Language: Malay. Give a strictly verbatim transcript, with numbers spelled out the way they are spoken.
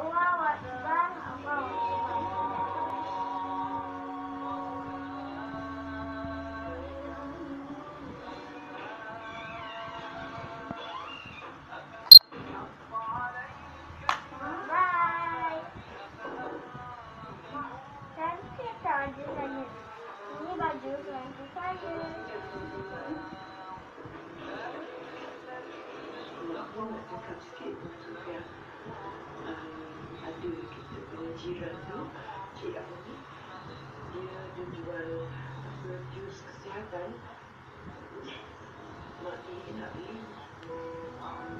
Allah Akbar, Allah Akbar. Bye. Cantik tak baju saya? Ini baju suami saya. Aku nak cakap sikit untuk yang um, ada kita punya jiran tu, Cik Auni. Dia dia jual apa, jus kesihatan. Mak ni nak beli.